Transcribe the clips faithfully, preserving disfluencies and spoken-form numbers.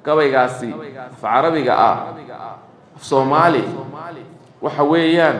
gabaygaasi af carabiga ah af Soomaali waxa weeyaan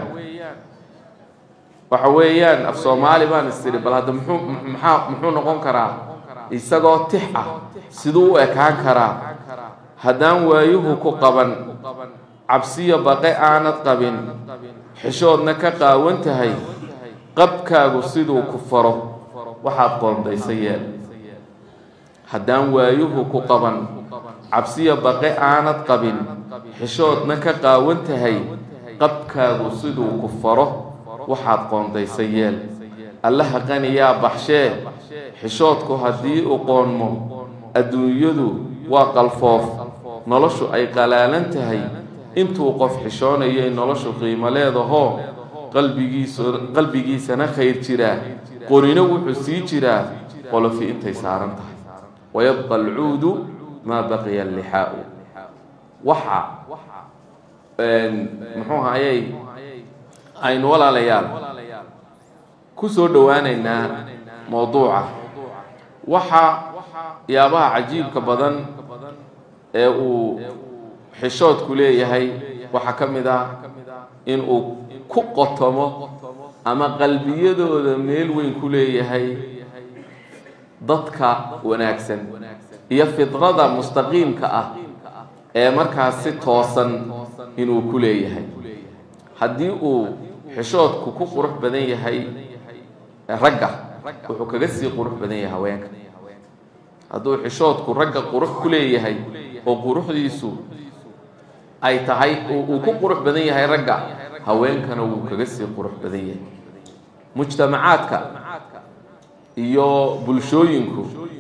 waxa weeyaan af Soomaali baan istiri bal hada muxuu maxaa muxuu noqon karaa isagoo tix ah sidoo u ekaan karaa hadaan waayuhu ku qaban cabsiyo baqay aanad qabin xishoodna ka qaawan tahay qabkaagu sidoo ku faro waxaad qoondaysay hadaan waayuhu ku qaban cabsiyo baqay aanad qabin xishoodna ka qaawan tahay qabkaagu sidoo ku faro waxaad qoondaysay allaha qaniyaa baxshee xishoodku haddii uu qoonmo adduunyadu waa qalfoof noloshu ay qalaalan tahay intuu qof xishoonayo noloshu qiimo leedahay qalbigiisa qalbigiisana khayr jira qorina wuxuu sii jira qolofi intay saaran tahay wayabqa al'uudu ma baqiya al-lihaa'u waxa een muxuu hayay aynu walaalayaal ku soo dhawaanaynaa mawduuca waxa yaabaha cajiibka badan ee uu xishoodku leeyahay waxa kamid ah in uu ku qotomo ama qalbiyadooda meel weyn ku leeyahay dadka wanaagsan iyo fidrada mustaqiimka ah ee markaas si toosan inuu ku leeyahay haddii uu xishoodku ku qurux badan yahay ragga wuxuu kaga sii qurux badan yahay haweenka hadduu xishoodku ragga qurux ku leeyahay oo quruxdiisu ay tahay uu ku qurux badan yahay ragga haweenkana wuu kaga sii qurux badan yahay mujtamacaadka iyo bulshooyinku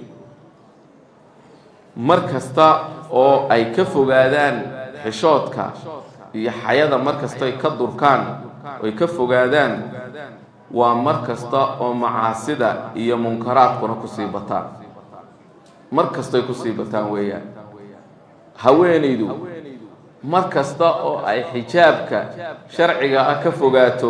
markasta oo ay ka fogaadaan xishoodka iyo xayada markasta ay ka durkaan oo ay ka fogaadaan waa markasta oo macaasida iyo munkaraadkuna ku sii bataan markasta ay ku sii bataan weeyaan haweenaydu markasta oo ay xijaabka sharciga ah ka fogaato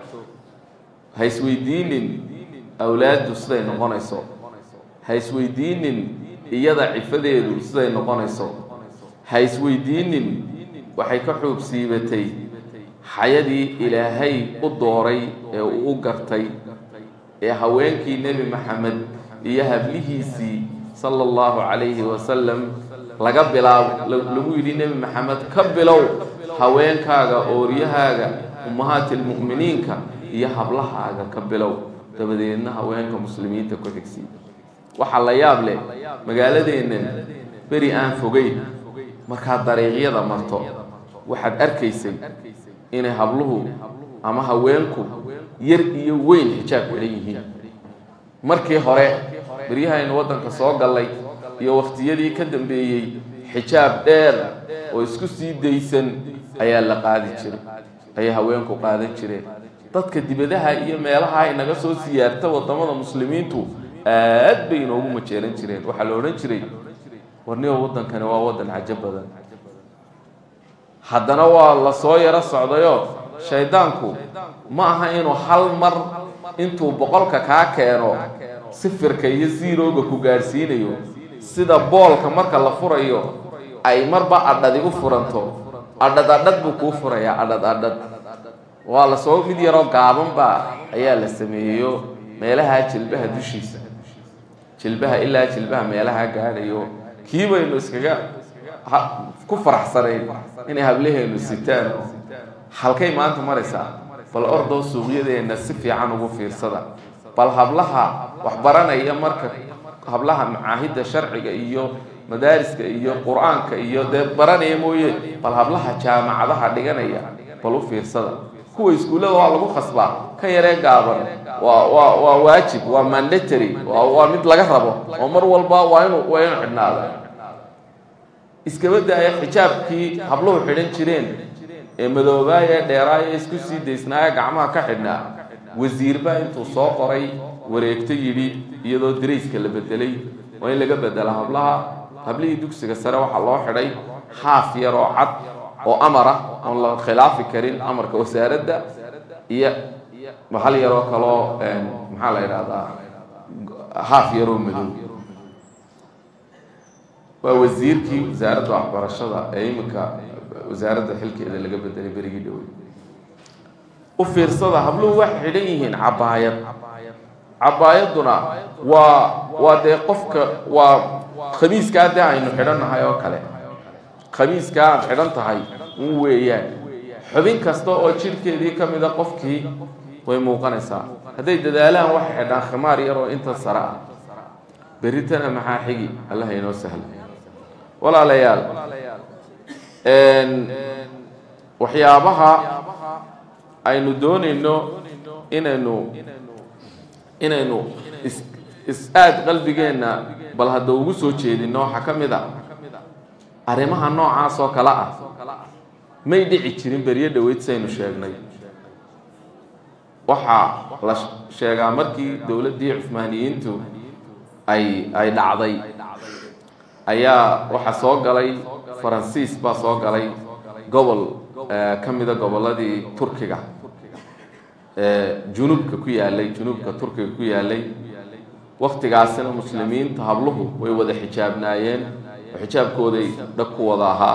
ha isweydiinin awlaadu siday noqonayso ha isweydiinin iyada cifadeedu siday noqonayso ha isweydiinin waxay ka xuub siibatay xayadii ilaahay u dooray ee uu u gartay ee haweenkii nebi maxamed iyo hablihiisii sallallahu alayhi wa sallam laga bilaabo lagu yiri nebi maxamed ka bilow haweenkaaga ooriyahaaga ummahatil mu'miniinka iyo hablahaaga ka bilow dabadeedna haweenka muslimiinta ku xigsi waxa la yaab leh magaaladeena bari aan fogay marka dariiqyada marto waxaad arkaysay in habluhu ama haweenku yar iyo weyn xijaab leeyihiin markii hore bariyaha wadanka soo galay iyo waqtiyadii ka dambeeyay xijaab dheer oo isku sii deysan ayaa la qaadi jiray ay haweenku qaadan jireen dadka dibadaha iyo meelaha ay naga soo siyaarta wadamada muslimiintu aad bay inoogu majeeran jireen waxa la oran jiray warniyo wadankani waa wadan cajab badan haddana waa la soo yara socdayo shaydaanku ma aha inuu hal mar intuu boqolka ka keeno sifirka iyo zero-ga ku gaarsiinayo sida boolka marka la furayo ay marba adhadi u furanto adhad adhad buu ku furaya adhad adhad waa la soo mid yaro gaaban ba ayaa la sameeyo meelaha jilbaha dushiisa jilbaha ilaa jilbaha meelaha gaarayo kiibaynu iskaga ku faraxsanay inay hableheenu sitaan halkay maanta maraysaa bal ordo suuqyadeena si fiican ugu fiirsada bal hablaha wax baranaya marka hablaha macaahida sharciga iyo madaariska iyo quraanka iyo de baranaya mooye bal hablaha jaamacadaha dhiganaya bal u fiirsada kuwa iskuulada waa lagu khasbaa ka yaree gaaban waa waa waa waajib waa mandatory waa waa mid laga rabo oo mar walba waa inuu waa inuu xidhnaado iskabada ay xijaabkii habluhu xidhan jireen ee madoobaaya dheeraaya isku sii deysnaa gacmaha ka xidhnaa wasiir baa intuu soo qoray wareegto yiri iyadoo dariiska la bedelay waa in laga bedela hablaha hablihii dugsiga sare waxa loo xidhay haaf yar oo cad oo amara oo la khilaafi karin amarka wasaaradda iyo mahal yar oo kale maxaa la yiraahdaa haaf yar oo madow ووزيركي وزارة waxbarashada ee imika wasaaradda xilkeeda laga bedelay berigii dhow u fiirsada habluhu wax xidhan yihiin cabaayad cabaayaduna waa waa de qofka waa khamiiska hadda aynu xidhanahay oo kale khamiiska aad xidhan tahay uu weeyaan xubin kasta oo jirkeedii ka mid ah qofkii way muuqanaysaa hadday dadaalaan wax xidhan khimaar yar oo inta sara beritana maxaa xigi Allah inoo sahlo walaalayaal een waxyaabaha aynu doonayno inaynu inaynu is-aad qalbigeena bal hadda ugu soo jeedino waxa ka mid ah arrimaha noocaas oo kala ah may dhici jirin beriyo dhaweyd saynu sheegnay waxa la sheegaa markii dawladdii Cuthmaaniyiintu ay ay dhacday ayaa waxa soo galay Faransiis baa soo galay gobol kamida goboladii Turkiga ee junubka ku yaalay junubka Turkiga ku yaalay waqtigaasina muslimiinta habluhu way wada xijaabnaayeen xijaabkooday dadku wada ahaa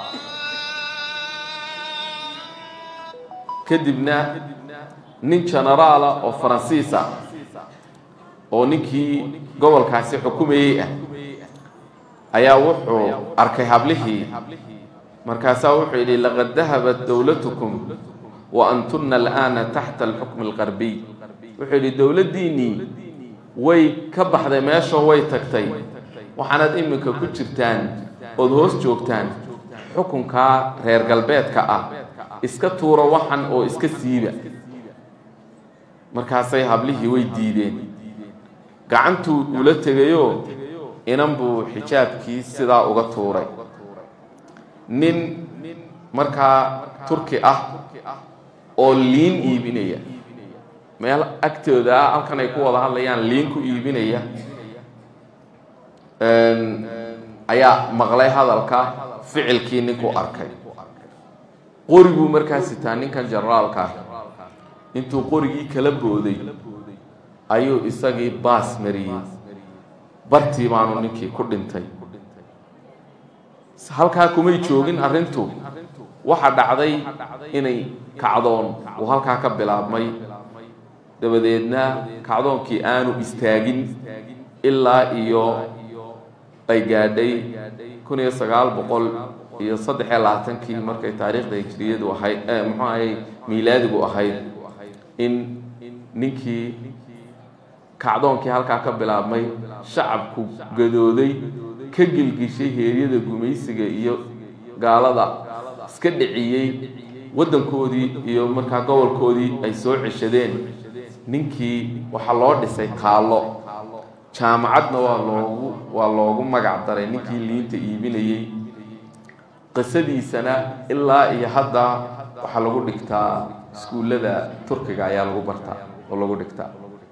kadibna nin generaal oo Faransiis ah oo ninkii gobolkaasi xukumayay ah ayaa wuxuu arkay hablihii markaasa wuxuu yidhi laqad dahabat dawlatukum wa antunna al'aana tahta al-hukm al-gharbi wuxuu yidhi dawladdiinii way ka baxday meesha way tagtay waxaanad iminka ku jirtaan ood hoos joogtaan xukunka reer galbeedka ah iska tuuro waxan oo iska siiba markaasay hablihii way diideen gacantuu ula tegayo inan buu xijaabkii sidaa uga tuuray nin markaa Turki ah oo liin iibinaya meel agtooda halkan ay ku wada hadlayaan liin ku iibinaya een ayaa maqlay hadalka ficilkii ninku arkay qorigu markaas sitaa ninkan generaalka intuu qorigii kala booday ayuu isagii baas mariyay bartii baanu ninkii ku dhintay halkaa kumay joogin arrintu waxa dhacday inay kacdoon uu halkaa ka bilaabmay dabadeedna kacdoonkii aanu istaagin ilaa iyo ay gaadhay kun iyo sagaal boqol iyo saddex iyo labaatan-kii markay taariikhda hijriyadu ahayd ee muxuu ahay miilaadigu ahayd in ninkii kacdoonkii halkaa ka bilaabmay shacabku gadooday ka gilgishay heeryada gumaysiga iyo gaalada iska dhiciyay wadankoodii iyo markaa gobolkoodii ay soo ceshadeen ninkii waxa loo dhisay taalo jaamacadna waa loogu waa loogu magac daray ninkii liinta iibinayay qisadiisana ilaa iyo hadda waxa lagu dhigtaa iskuulada Turkiga ayaa lagu bartaa oo lagu dhigtaa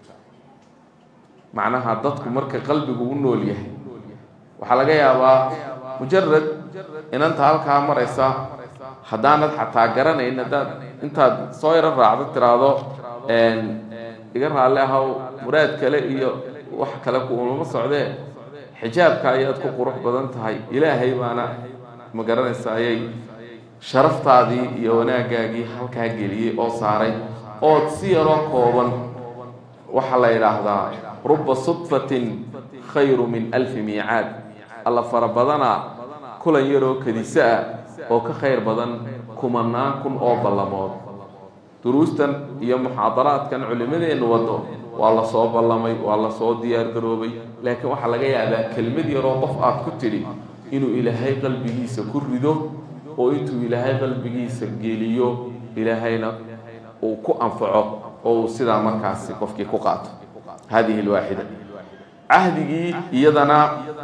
macnaha dadku marka qalbigu u nool yahay waxa laga yaabaa mujarrad inanta halkaa maraysa haddaanad xataa garanayn haddaad intaad soo yaro raacdo tiraado een iga raalle ahaw muraad kale iyo wax kale ku uma socdee xijaabka ayaad ku qurux badan tahay ilaahay baana ma garanaysaa ayay sharaftaadii iyo wanaagaagii halkaa geliyay oo saaray oo si yaroo kooban waxa la yiraahdaa rubba sudfatin khayru min alf mi'aad alla farabadana kulan yaroo kadisa oo ka khayr badan kumanaan kun oo ballamood duruustan iyo muhaadaraadkan culimadeenu wado waa la soo ballamay waa la soo diyaar garoobay laakiin waxa laga yaabaa kelmad yar oo qof aad ku tiri inuu ilaahay qalbigiisa ku rido oo intuu ilaahay qalbigiisa geliyo ilaahayna uu ku anfaco oo sida markaas qofkii ku qaato هذه الواحدة عهدي يدنا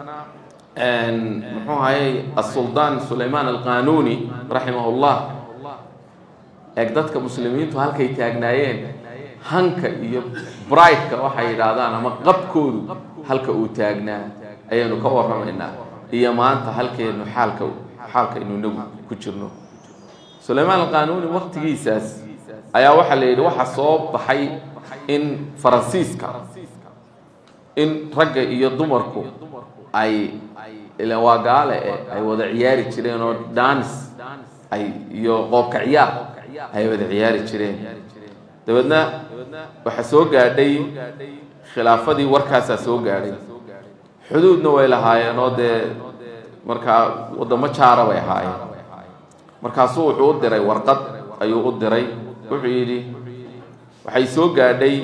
ان محوهاي السلطان سليمان القانوني رحمه الله اقدتك مسلمين تو halkay taagnaayeen hanka iyo brightka waxa yiraahdaan ama qabkoodu halka uu taagnaa ayanu ka warramaynaa iyo maanta halkeenu xaalka xaalka inuu nagu ku jirno Suleymaan al-Qaanuuni waqtigiisaas ayaa waxa la yiri waxa soo baxay in Faransiiska in ragga iyo dumarku ay إلا وقال أي وضع عياري تشرين أو دانس أي يو قوب كعيار أي وضع عياري تشرين دبنا وحسوق قاعدي خلافة دي وركاسة سوق قاعدي حدود نويل هاي نود مركا وضم شعره ويا هاي مركا سوق عود دري ورقد أي عود دري وعيدي وحيسوق قاعدي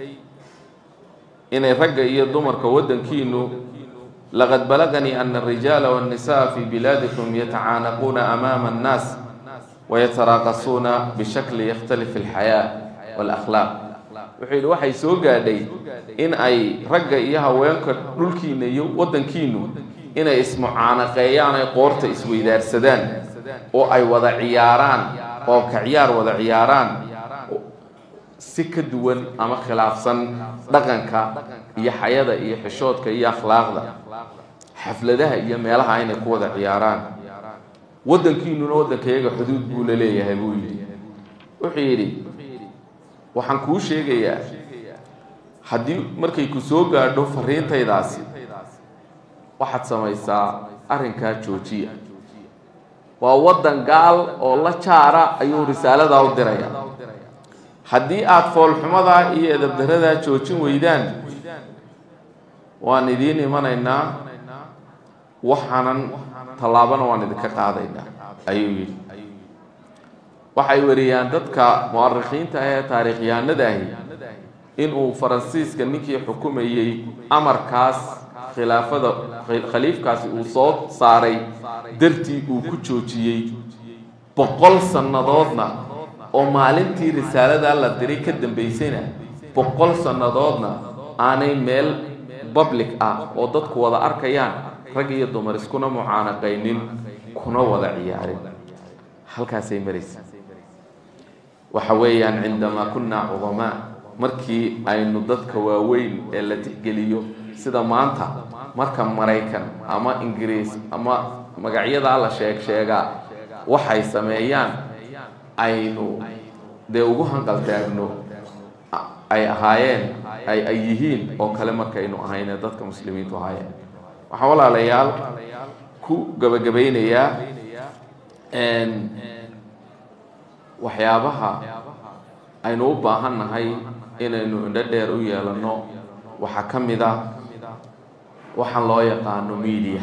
إن الرجال يدمر كودن كينو لقد بلغني أن الرجال والنساء في بلادكم يتعانقون أمام الناس ويتراقصون بشكل يختلف الحياة والأخلاق وحيد وحي سوق دي إن أي رجع إياها وينكر دول كينيو ودن كينو إن اسمه عانقيان قورت اسمه دار سدان أو أي وضع عياران أو كعيار وضع عياران سكدون أما خلاف سن دقنك إيا حياة إيا حشوتك إيا أخلاق حفلتها إيا ميلها عين قوة عياران ودن كينو ودن كيغا حدود بولا ليه هبولي وحيري waxaan kuu sheegayaa haddii markay ku soo gaadho fariintaydaasi waxaad samaysaa arrinkaa joojiya waa wadan gaal oo la jaara ayuu risaalada u diraya haddii aad foolxumada iyo edabdarada joojin weydaan waan idiin imanaynaa waxaanan tallaabana waan idinka qaadaynaa ayuu yidhi waxay wariyaan dadka mu'arrikhiinta ah ee taariikhyahanada ah in uu Faransiiska ninkii xukumayay amarkaas khilaafada khaliifkaasi uu soo saaray dartii uu ku joojiyay boqol sanadoodna oo maalintii risaalada la diray ka dambeysayna boqol sanadoodna aanay meel public ah oo dadku wada arkayaan rag iyo dumar iskuna mucaanaqaynin kuna wada ciyaarin halkaasay maraysaa وحويا عندما كنا عظماء مركي أي ندتك واوين اللي تحجليو سيدا مانتا مركا مريكان أما إنجليز أما مقعيد على شيك شيكا وحي سميان أينو دي وجوهن قلتاغنو أي هايين أي أيهين أو كلمة كأنو هايين ندتك مسلمين وهايين وحوالا ليال كو قبا قبين يا ان waxyaabaha aynu u baahannahay inaynu indho dheer u yeelano waxa kamid ah waxaan loo yaqaano media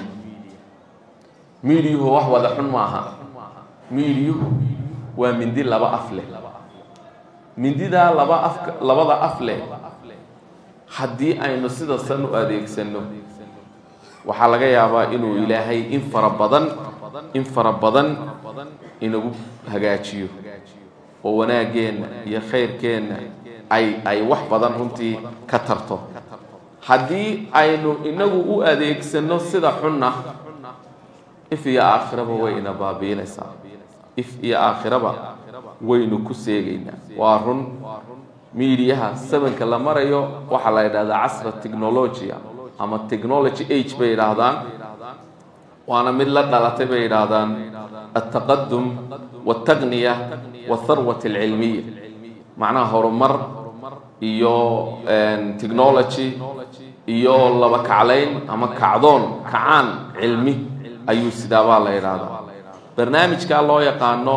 media wax wada xun maaha media waa mindi laba af leh mindida laba af labada af leh haddii aynu sida san u adeegsano waxa laga yaabaa inuu ilaahay in fara badan in fara badan inagu hagaajiyo oo wanaageen iyo khayrkeen ay ay wax badan runtii ka tarto haddii aynu inagu u adeegsano sida xunna if iyo aakhiraba wayna baabiinaysaa if iyo aakhiraba waynu ku seegaynaa waa run miidiyaha sabanka la marayo waxa la yiraahdaa casra technology ama technology age bay yiraahdaan وانا من لا دلاتay bay yiraahdaan التقدم والتقنيه والثروه العلميه معناها horumar iyo technology iyo laba kacleyn ama kacdoon kacaan cilmi ayuu sidaaba la yiraahdaa barnaamijka loo yaqaano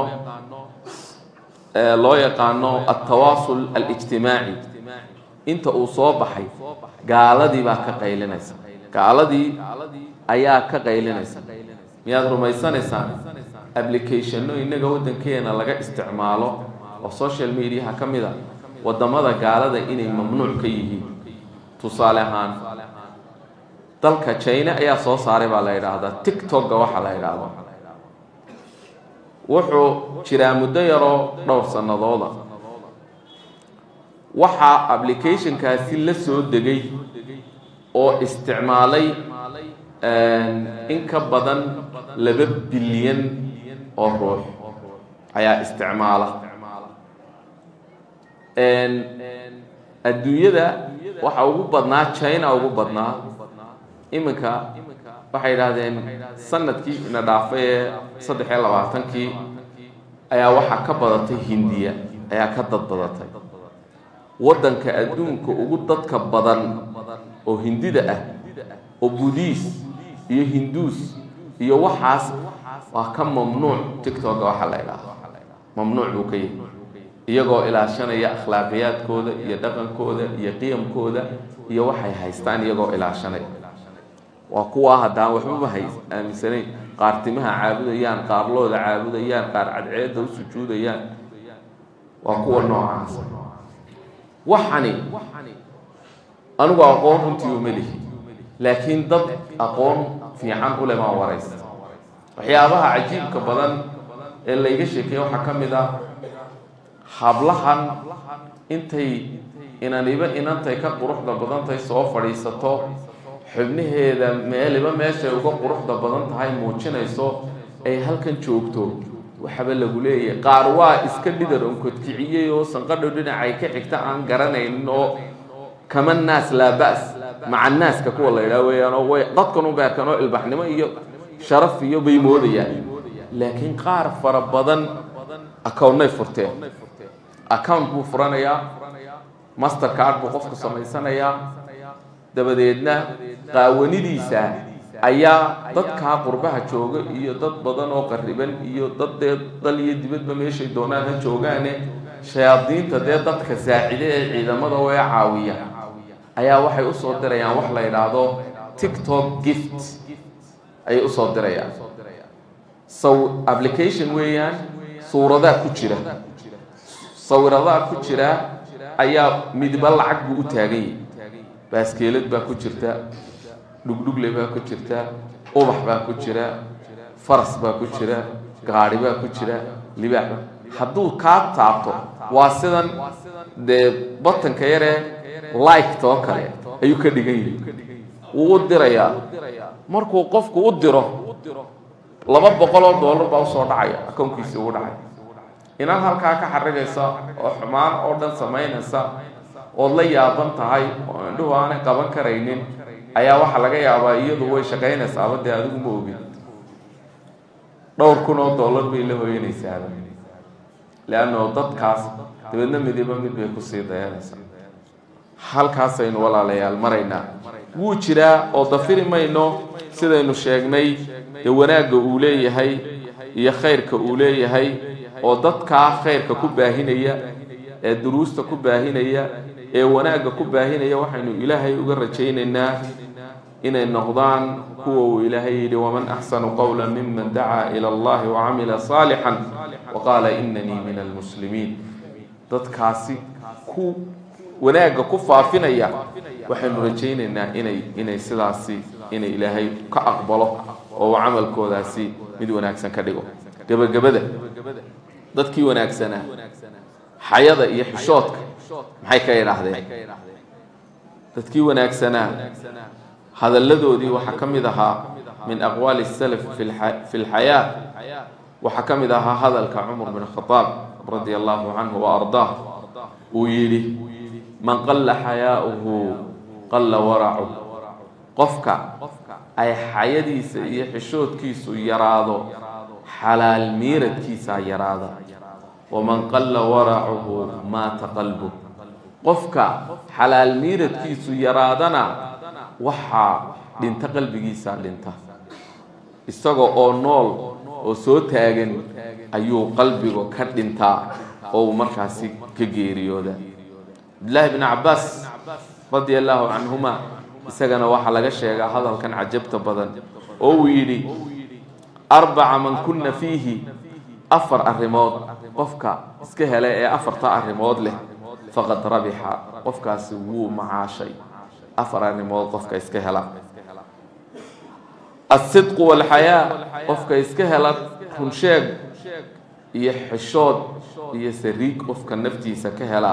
loo yaqaano التواصل الاجتماعي inta uu soo baxay gaaladii baa ka qaylinaysa gaaladii ayaa ka qaylinaysa miyaad rumaysanaysaa application no inaga wadankeena laga isticmaalo oo social media kamida wadamada gaalada inay mamnuuc ka yihiin tusaale ahaan dalka China ayaa soo saaray baa la yiraahdaa TikTok waxa la yiraahdo wuxuu jiraa muddo yaro dhowr sanadooda waxa application kaasi la soo degay oo isticmaalay in ka badan laba bilyan oo ruux ayaa isticmaala en adduunyada waxa ugu badnaa China ugu badnaa iminka waxay yiraahdeen sanadkii ina dhaafay saddex iyo labaatan-kii ayaa waxa ka badatay Hindiya ayaa ka dad badatay wadanka adduunka ugu dadka badan oo Hindida ah oo Buddhist iyo hinduus iyo waxaas waa ka mamnuuc tiktok waxa la yiraahdo mamnuuc buu ka yahay iyagoo ilaashanaya akhlaaqiyadkooda iyo dhaqankooda iyo qiyamkooda iyo waxay haystaan iyagoo ilaashanaya waa kuwa hadaan waxba hay aaminsanay qaar timaha caabudayaan qaar looda caabudayaan qaar cadceeda u sujuudayaan waa kuwa noocaas waxani anigu aqoon runtii u melihi laakiin dad aqoon fiican u leh ma warays waxyaabaha cajiibka badan ee la iga sheekay waxa kamid ah hablahan intay inaniba inantay ka quruxda badantay soo fadhiisato xubnaheeda meeliba meesha uga quruxda badan tahay muujinayso ay halkan joogto waxaba lagu leeyahay qaar waa iska dhidar oo kodkiciyay oo sanqadho dhinacay ka xigta aan garanayn oo kama naas la baas maca naaska kuwa la yiraahdo weeyaan oo way dadkan u beerkan oo ilbaxnimo iyo sharaf iyo bay moodayaan laakiin qaar fara badan account-ay furteen account buu furanayaa mastercard buu qofku samaysanayaa dabadeedna qaawanidiisa ayaa dadka qurbaha jooga iyo dad badan oo qariban iyo dad dal iyo dibadba meeshay doonaan joogaan shayaadiinta dadka saacide ee ciidamada way caawiya ayaa waxay u soo dirayaan wax la yiraahdo TikTok gift ay u soo dirayaan so application weeyaan suurada ku jira sawirada ku jira ayaa midba lacag buu u taagay baaskeelad baa ku jirta dhugdhugle baa ku jirta ubax baa ku jira faras baa ku jira gaari baa ku jira libaax hadduu ka taabto waa sidan de buttonka yare like to kale ayuu ka dhigan yahay uu dirayaa markuu qofku u diro laba boqol oo dollar baa soo dhacaya akoonkiisa uu dhacay inaan halkaa ka xarigaysa oo xumaan oo dhan sameynaysa oo la yaaban tahay oo indhuhu aanay qaban karaynin ayaa waxa laga yaabaa iyadu way shaqeynaysaa wada adigu ma ogid dhowr kun oo dollar bay la hooyanaysaa laano dadkaas dibadna midiba mid bay ku sii dayanaysaa halkaas aynu walaalayaal marayna wuu jiraa oo dafiri mayno sidaynu sheegnay ee wanaaga uu leeyahay iyo khayrka uu leeyahay oo dadka khayrka ku baahinaya ee duruusta ku baahinaya ee wanaaga ku baahinaya waxaynu ilaahay uga rajaynaynaa inay noqdaan kuwa uu ilaahay yidhi waman axsanu qawlan mimman dacaa ila allahi wacamila saalixan waqaala inanii min almuslimiin dadkaasi ku wanaaga ku faafinaya waxaynu rajaynaynaa inay inay sidaasi inay ilaahay ka aqbalo oo camalkoodaasi mid wanaagsan ka dhigo gabagabada dadkii wanaagsana xayada iyo xishoodka maxay ka yiraahdeen dadkii wanaagsana hadalladoodii waxa kamid ahaa min aqwali salaf fi alxayaa waxa kamid ahaa hadalka Umar bin Khattab radiyallahu anhu wa ardaah uu yiri man qalla hayaa'uhu qalla wara'uhu qofka ay xayadiisa iyo xishoodkiisu yaraado xalaal miiradkiisa yaraada ومن قل ورعه مات قلبه قفك حلال ميردكيسو يرادنا وحا دينتا قلبيسا دينتا isagoo oo nool oo soo taagan ayuu qalbigu ka dhintaa oo markaasi ka geeriyooda Abdullah ibn Abbas radiyallahu anhuma isagana waxa laga sheegaa hadalkan cajabta badan oo uu yiri arba'a man kunna fihi afar arrimood qofka iska helay ee afarta arrimood leh faqad rabiha qofkaasi wuu macaashay afar arrimood qofka iska hela الصدق والحياة قفك إسكهلا رنشاق يحشود يسريك قفك النفتي سكهلا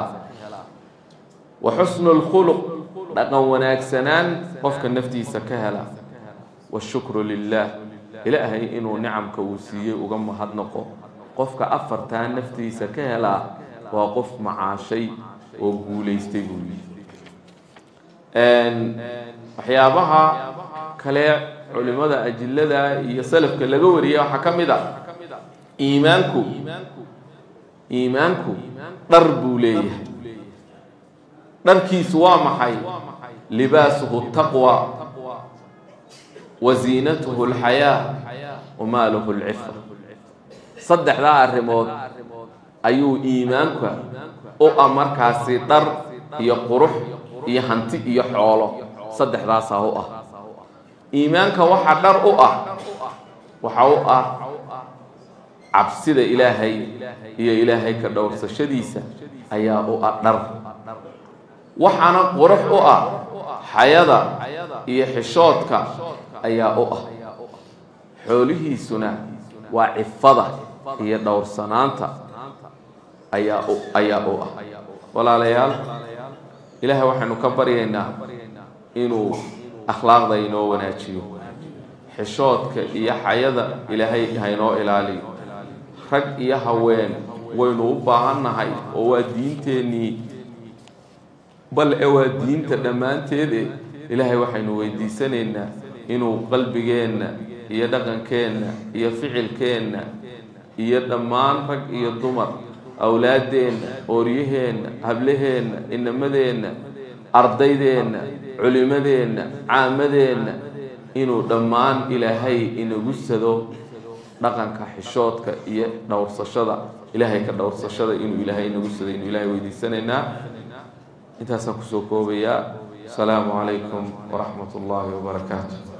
وحسن الخلق نقوناك سنان قفك النفتي سكهلا والشكر لله إلهي إنه نعم كوسية وقم هدنقو قفك أفرتان نفتي سكهلا وقف مع شيء وقولي استيقولي وحيابها كلا علماء أجلدا يسلف كلا جوريا حكمدا إيمانكو إيمانكو ضربوا ليه نركي سوا محي لباسه التقوى وزينته الحياة وماله العفة صدح ذا الرمود أيو إيمانك أو أمر كاسي در يقرح يهنتي يحوله صدح ذا سهوء إيمانك وحدر أوه وحوء عبسيد إلهي يا إلهي كدور سشديسة أيا أوه در وحنا قرح أوه حياة يحشوتك أيا أوه حوله سنة وعفضة هي دور سنانتا أيا أوه أيا أوه ولا ليال إلهي وحنا كبرينا إنه أخلاق ذا إنه وناتشيو حشوتك إيا حياة إلهي هينو إلالي رق إيا هوين وينو باهنا هاي هو دين تاني بل هو دين تدمان تيدي إلهي وحنا ويدي سنين إنه قلب جينا إيا دقن كينا إيا فعل كينا إيا دمان رق إيا الضمر أولادين أوريهين هبلهين إنمدين أرضيدين علمدين عامدين إنه دمان إلهي إنه جسده رقم كحشوتك إيه دور صشدة إلهي كدور صشدة إنه إلهي إنه جسده إنه إلهي ويدي سننا انت سكسوكو بيا السلام عليكم ورحمة الله وبركاته.